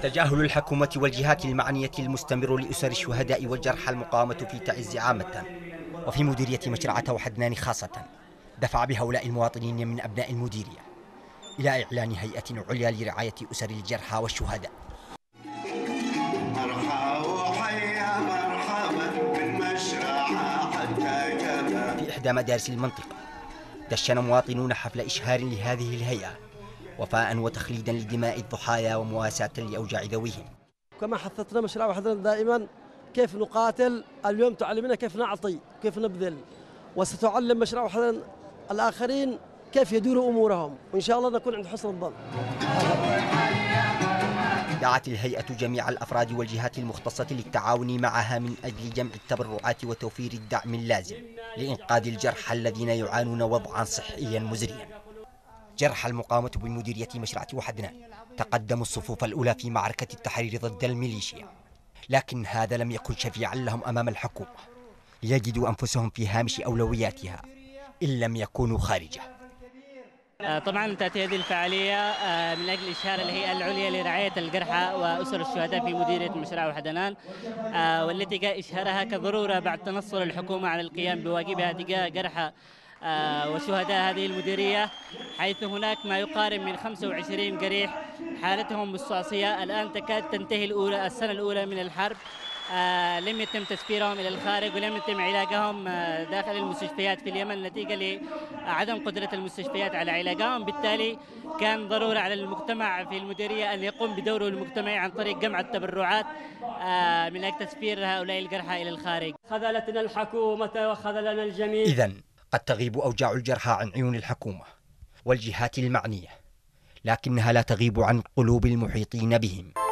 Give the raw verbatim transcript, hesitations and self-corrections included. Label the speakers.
Speaker 1: تجاهل الحكومة والجهات المعنية المستمر لأسر الشهداء والجرحى المقاومة في تعز عامة وفي مديرية مشرعة وحدنان خاصة دفع بهؤلاء المواطنين من أبناء المديرية إلى إعلان هيئة عليا لرعاية أسر الجرحى والشهداء. في إحدى مدارس المنطقة دشن مواطنون حفل إشهار لهذه الهيئة وفاء وتخليدا لدماء الضحايا ومواساة لأوجاع ذويهم.
Speaker 2: كما حثتنا مشروع وحدنان دائما كيف نقاتل، اليوم تعلمنا كيف نعطي كيف نبذل، وستعلم مشروع وحدنان الآخرين كيف يديروا أمورهم، وإن شاء الله نكون عند حسن الظن.
Speaker 1: دعت الهيئة جميع الأفراد والجهات المختصة للتعاون معها من أجل جمع التبرعات وتوفير الدعم اللازم لإنقاذ الجرحى الذين يعانون وضعا صحيا مزريا. جرحى المقاومة بمديرية مشرعة وحدنان تقدموا الصفوف الأولى في معركة التحرير ضد الميليشيا، لكن هذا لم يكن شفيعا لهم أمام الحكومة ليجدوا أنفسهم في هامش أولوياتها إن لم يكونوا خارجه.
Speaker 3: طبعا تأتي هذه الفعالية من أجل إشهار الهيئة العليا لرعاية الجرحى وأسر الشهداء في مديرية مشرعة وحدنان، والتي جاء إشهارها كضرورة بعد تنصل الحكومة عن القيام بواجبها تجاه جرحى وشهداء هذه المديرية، حيث هناك ما يقارب من خمسة وعشرين جريح حالتهم مستعصية. الآن تكاد تنتهي الأولى السنة الأولى من الحرب، آه لم يتم تسفيرهم إلى الخارج ولم يتم علاجهم آه داخل المستشفيات في اليمن نتيجة لعدم قدرة المستشفيات على علاجهم. بالتالي كان ضرورة على المجتمع في المديرية أن يقوم بدوره المجتمعي عن طريق جمع التبرعات آه من أجل تسفير هؤلاء الجرحى إلى الخارج.
Speaker 4: خذلتنا الحكومة وخذلنا الجميع.
Speaker 1: إذن قد تغيب أوجاع الجرحى عن عيون الحكومة والجهات المعنية، لكنها لا تغيب عن قلوب المحيطين بهم.